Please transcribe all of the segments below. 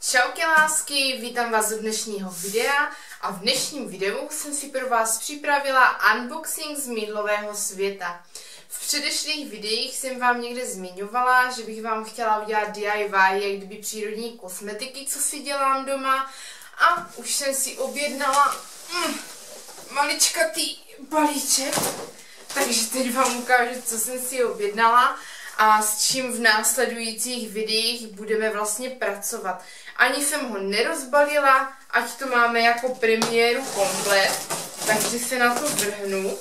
Čauky lásky, vítám vás u dnešního videa a v dnešním videu jsem si pro vás připravila unboxing z mýdlového světa. V předešlých videích jsem vám někde zmiňovala, že bych vám chtěla udělat DIY, jak kdyby přírodní kosmetiky, co si dělám doma, a už jsem si objednala maličkatý balíček, takže teď vám ukážu, co jsem si objednala a s čím v následujících videích budeme vlastně pracovat. Ani jsem ho nerozbalila, ať to máme jako premiéru komplet, takže se na to vrhnu.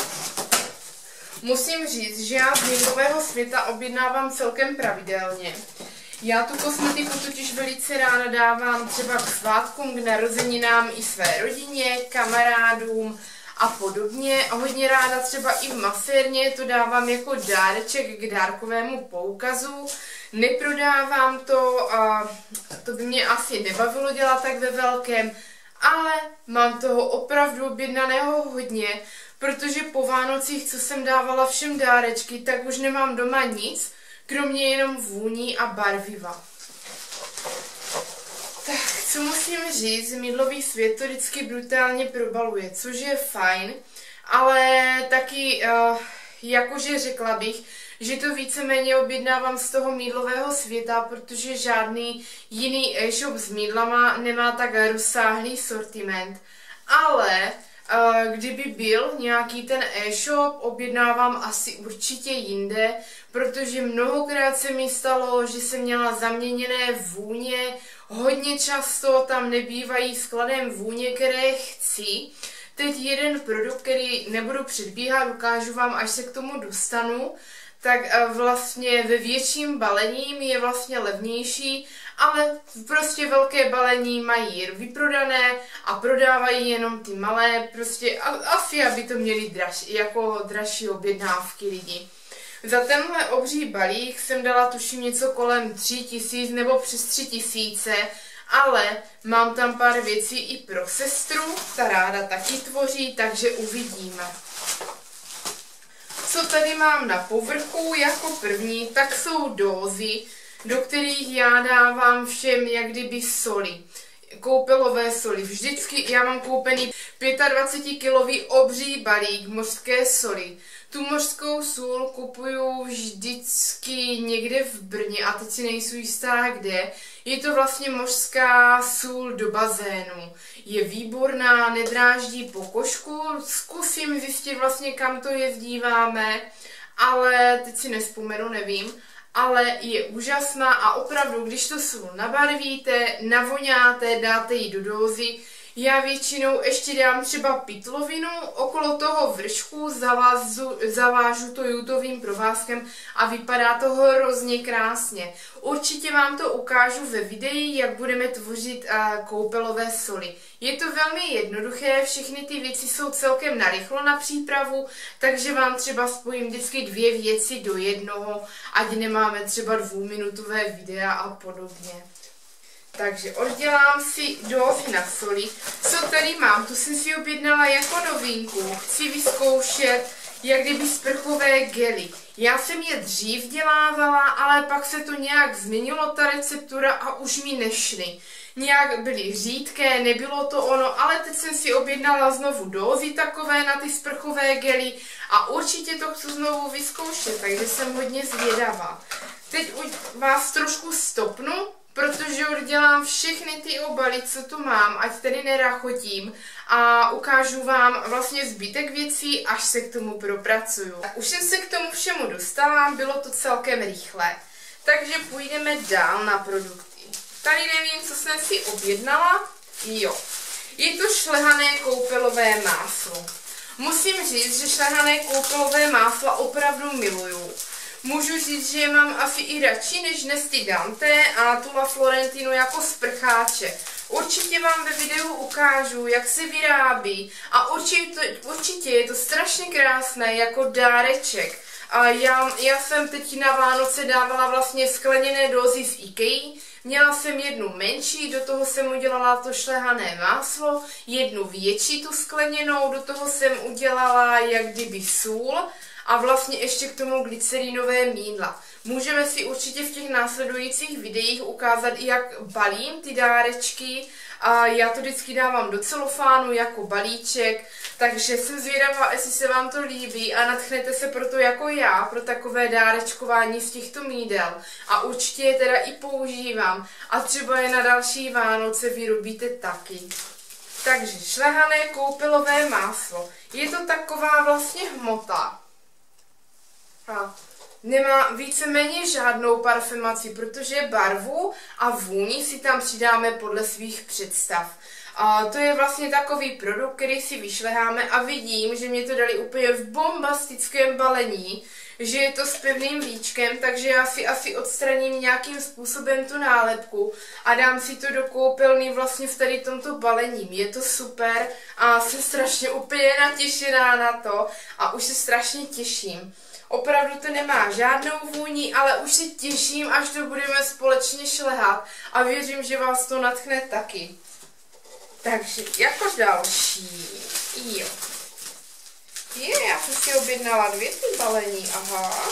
Musím říct, že já z mýdlového světa objednávám celkem pravidelně. Já tu kosmetiku totiž velice ráda dávám třeba k svátkům, k narozeninám i své rodině, kamarádům a podobně. A hodně ráda třeba i v masérně to dávám jako dáreček k dárkovému poukazu. Neprodávám to a to by mě asi nebavilo dělat tak ve velkém, ale mám toho opravdu objednaného hodně, protože po Vánocích, co jsem dávala všem dárečky, tak už nemám doma nic, kromě jenom vůní a barviva. Tak, co musím říct, mýdlový svět to vždycky brutálně probaluje, což je fajn, ale taky, jakože řekla bych, že to víceméně objednávám z toho mýdlového světa, protože žádný jiný e-shop s mýdlama nemá tak rozsáhlý sortiment. Ale kdyby byl nějaký ten e-shop, objednávám asi určitě jinde, protože mnohokrát se mi stalo, že jsem měla zaměněné vůně, hodně často tam nebývají skladem vůně, které chci. Teď jeden produkt, který nebudu předbíhat, ukážu vám, až se k tomu dostanu, tak vlastně ve větším balení je vlastně levnější, ale prostě velké balení mají vyprodané a prodávají jenom ty malé, prostě asi aby to měli dražší objednávky lidi. Za tenhle obří balík jsem dala tuším něco kolem 3000 nebo přes 3000, ale mám tam pár věcí i pro sestru, ta ráda taky tvoří, takže uvidíme. Co tady mám na povrchu jako první, tak jsou dózy, do kterých já dávám všem jak kdyby soli. Koupelové soli. Vždycky já mám koupený 25kilový obří balík mořské soli. Tu mořskou sůl kupuju vždycky někde v Brně a teď si nejsou jistá kde. Je to vlastně mořská sůl do bazénu. Je výborná, nedráždí pokožku. Zkusím zjistit vlastně, kam to jezdíváme, ale teď si nevzpomenu, nevím. Ale je úžasná a opravdu, když to sůl nabarvíte, navoňáte, dáte ji do dózy. Já většinou ještě dám třeba pytlovinu, okolo toho vršku zavážu to jutovým provázkem a vypadá to hrozně krásně. Určitě vám to ukážu ve videu, jak budeme tvořit koupelové soli. Je to velmi jednoduché, všechny ty věci jsou celkem narychlo na přípravu, takže vám třeba spojím vždycky dvě věci do jednoho, ať nemáme třeba 2minutové videa a podobně. Takže oddělám si dózy na soli. Co tady mám? Tu jsem si objednala jako novinku. Chci vyzkoušet jak kdyby sprchové gely. Já jsem je dřív dělávala, ale pak se to nějak změnilo, ta receptura, a už mi nešly. Nějak byly řídké, nebylo to ono, ale teď jsem si objednala znovu dózy takové na ty sprchové gely a určitě to chci znovu vyzkoušet, takže jsem hodně zvědavá. Teď vás trošku stopnu, protože oddělám všechny ty obaly, co tu mám, ať tady nerachotím, a ukážu vám vlastně zbytek věcí, až se k tomu propracuju. Tak už jsem se k tomu všemu dostala, bylo to celkem rychlé. Takže půjdeme dál na produkty. Tady nevím, co jsem si objednala. Jo, je to šlehané koupelové máslo. Musím říct, že šlehané koupelové másla opravdu miluju. Můžu říct, že je mám asi i radši než Nesty Dante a tu La Florentinu jako sprcháče. Určitě vám ve videu ukážu, jak se vyrábí, a určitě je to strašně krásné jako dáreček. A já jsem teď na Vánoce dávala vlastně skleněné dózy z IKEA. Měla jsem jednu menší, do toho jsem udělala to šlehané máslo, jednu větší tu skleněnou, do toho jsem udělala jak kdyby sůl a vlastně ještě k tomu glycerinové mýdla. Můžeme si určitě v těch následujících videích ukázat, jak balím ty dárečky. A já to vždycky dávám do celofánu jako balíček, takže jsem zvědavá, jestli se vám to líbí a nadchnete se proto jako já, pro takové dárečkování z těchto mídel. A určitě je teda i používám a třeba je na další Vánoce vyrobíte taky. Takže šlehané koupelové máslo. Je to taková vlastně hmota. A nemá víceméně žádnou parfumaci, protože barvu a vůni si tam přidáme podle svých představ. A to je vlastně takový produkt, který si vyšleháme a vidím, že mě to dali úplně v bombastickém balení, že je to s pevným víčkem, takže já si asi odstraním nějakým způsobem tu nálepku a dám si to do koupelny vlastně v tady tomto balení. Je to super a jsem strašně úplně natěšená na to a už se strašně těším. Opravdu to nemá žádnou vůni, ale už se těším, až to budeme společně šlehat a věřím, že vás to nadchne taky. Takže jako další, jo. Já jsem si objednala 2 ty balení, aha.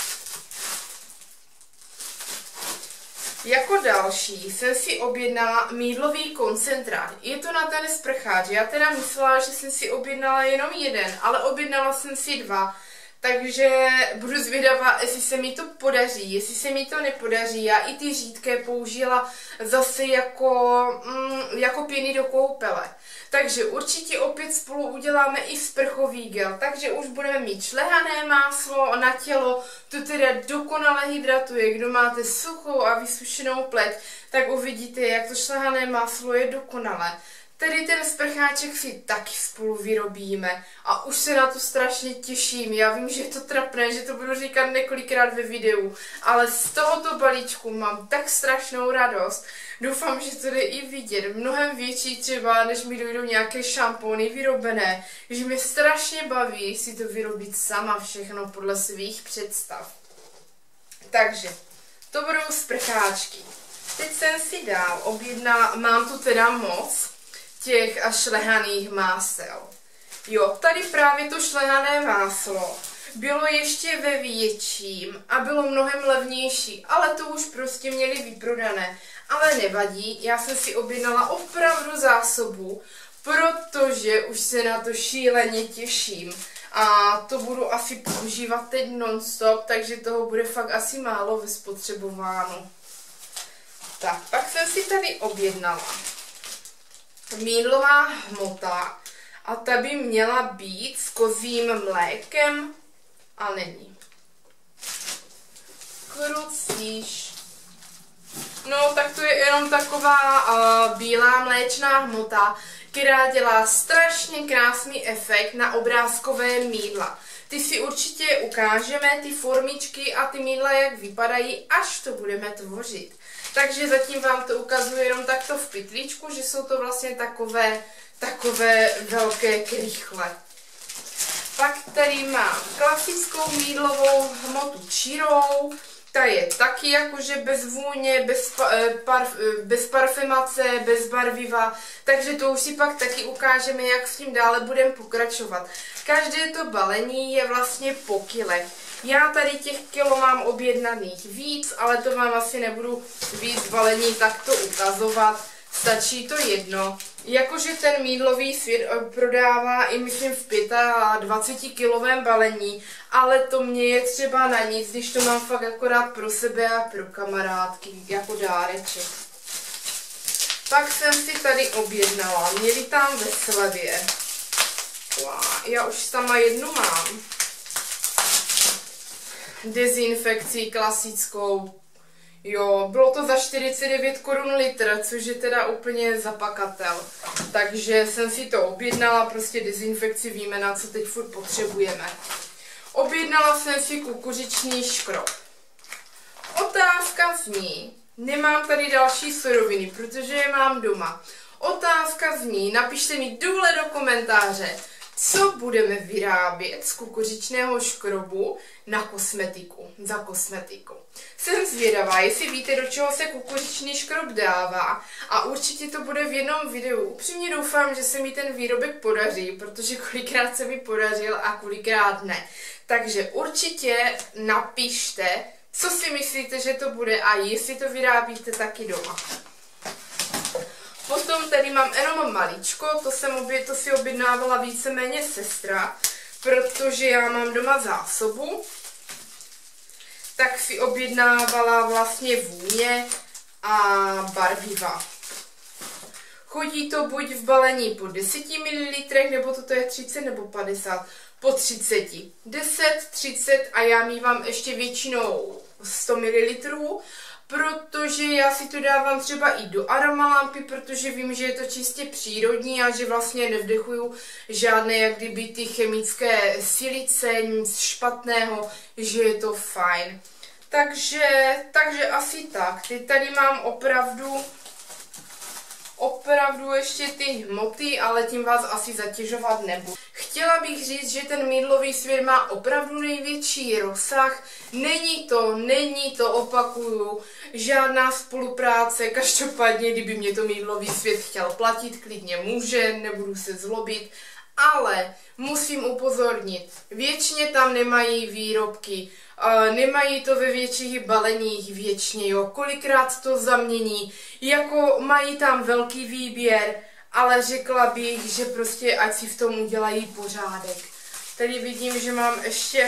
Jako další jsem si objednala mýdlový koncentrát. Je to na ten sprcháč. Já teda myslela, že jsem si objednala jenom 1, ale objednala jsem si 2. Takže budu zvědavá, jestli se mi to podaří, jestli se mi to nepodaří. Já i ty řídké použila zase jako pěny do koupele. Takže určitě opět spolu uděláme i sprchový gel. Takže už budeme mít šlehané máslo na tělo, to teda dokonale hydratuje. Kdo máte suchou a vysušenou pleť, tak uvidíte, jak to šlehané máslo je dokonalé. Tedy ten sprcháček si taky spolu vyrobíme a už se na to strašně těším. Já vím, že je to trapné, že to budu říkat několikrát ve videu, ale z tohoto balíčku mám tak strašnou radost. Doufám, že to jde i vidět. Mnohem větší třeba, než mi dojdou nějaké šampony vyrobené. Že mě strašně baví si to vyrobit sama všechno podle svých představ. Takže, to budou sprcháčky. Teď jsem si dál objednala, mám tu teda moc těch a šlehaných másel. Jo, tady právě to šlehané máslo bylo ještě ve větším a bylo mnohem levnější, ale to už prostě měli vyprodané. Ale nevadí, já jsem si objednala opravdu zásobu, protože už se na to šíleně těším. A to budu asi používat teď non-stop, takže toho bude fakt asi málo vyspotřebováno. Tak, pak jsem si tady objednala mýdlová hmota a ta by měla být s kozím mlékem a není. Krucíš. No, tak to je jenom taková bílá mléčná hmota, která dělá strašně krásný efekt na obrázkové mýdla. Ty si určitě ukážeme, ty formičky a ty mýdla, jak vypadají, až to budeme tvořit. Takže zatím vám to ukazuji jenom takto v pytlíčku, že jsou to vlastně takové velké krychle. Pak tady mám klasickou mýdlovou hmotu čirou. Ta je taky jakože bez vůně, bez parfemace, bez barviva, takže to už si pak taky ukážeme, jak s tím dále budeme pokračovat. Každé to balení je vlastně po kilech. Já tady těch kilo mám objednaných víc, ale to vám asi nebudu víc balení takto ukazovat. Stačí to jedno. Jakože ten mýdlový svět prodává i myslím v 25-kilovém balení, ale to mě je třeba na nic, když to mám fakt akorát pro sebe a pro kamarádky, jako dáreček. Pak jsem si tady objednala, měli tam ve slevě. Já už sama jednu mám. Dezinfekci klasickou. Jo, bylo to za 49 korun litr, což je teda úplně zapakatel. Takže jsem si to objednala, prostě dezinfekci víme, na co teď furt potřebujeme. Objednala jsem si kukuřičný škrob. Otázka zní, nemám tady další suroviny, protože je mám doma. Otázka zní, napište mi dole do komentáře, co budeme vyrábět z kukuřičného škrobu na kosmetiku, za kosmetiku. Jsem zvědavá, jestli víte, do čeho se kukuřičný škrob dává a určitě to bude v jednom videu. Upřímně doufám, že se mi ten výrobek podaří, protože kolikrát se mi podařil a kolikrát ne. Takže určitě napište, co si myslíte, že to bude a jestli to vyrábíte taky doma. Potom tady mám jenom maličko, to si objednávala víceméně sestra, protože já mám doma zásobu, tak si objednávala vlastně vůně a barviva. Chodí to buď v balení po 10 ml, nebo toto je 30 nebo 50, po 30. 10, 30 a já mívám ještě většinou 100 ml, protože já si to dávám třeba i do aromalampy, protože vím, že je to čistě přírodní a že vlastně nevdechuju žádné jak kdyby ty chemické silice, nic špatného, že je to fajn. Takže asi tak. Teď tady mám opravdu ještě ty hmoty, ale tím vás asi zatěžovat nebudu. Chtěla bych říct, že ten mýdlový svět má opravdu největší rozsah. Není to, opakuju, žádná spolupráce. Každopádně, kdyby mě to mýdlový svět chtěl platit, klidně může, nebudu se zlobit. Ale musím upozornit, věčně tam nemají výrobky, nemají to ve větších baleních věčně, jo, kolikrát to zamění, jako mají tam velký výběr, ale řekla bych, že prostě ať si v tom udělají pořádek. Tady vidím, že mám ještě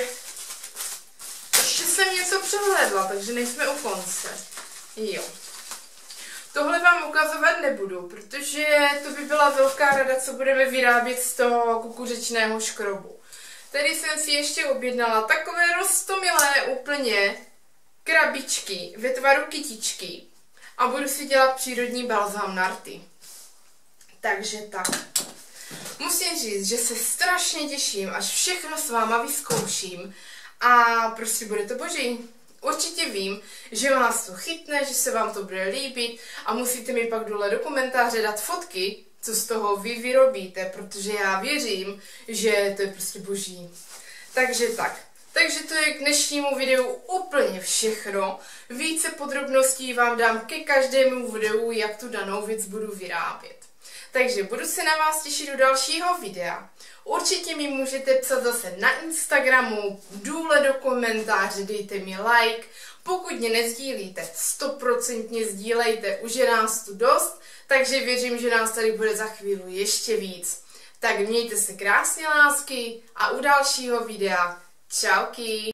jsem něco přehlédla, takže nejsme u konce. Jo. Tohle vám ukazovat nebudu, protože to by byla velká rada, co budeme vyrábět z toho kukuřičného škrobu. Tady jsem si ještě objednala takové roztomilé úplně krabičky ve tvaru kytičky a budu si dělat přírodní balzám na rty. Takže tak. Musím říct, že se strašně těším, až všechno s váma vyzkouším a prostě bude to boží. Určitě vím, že vás to chytne, že se vám to bude líbit a musíte mi pak dole do komentáře dát fotky, co z toho vy vyrobíte, protože já věřím, že to je prostě boží. Takže tak. Takže to je k dnešnímu videu úplně všechno. Více podrobností vám dám ke každému videu, jak tu danou věc budu vyrábět. Takže budu se na vás těšit do dalšího videa. Určitě mi můžete psat zase na Instagramu, dole do komentáře, dejte mi like. Pokud mě nezdílíte, 100% sdílejte, už je nás tu dost, takže věřím, že nás tady bude za chvíli ještě víc. Tak mějte se krásně, lásky, a u dalšího videa čauky.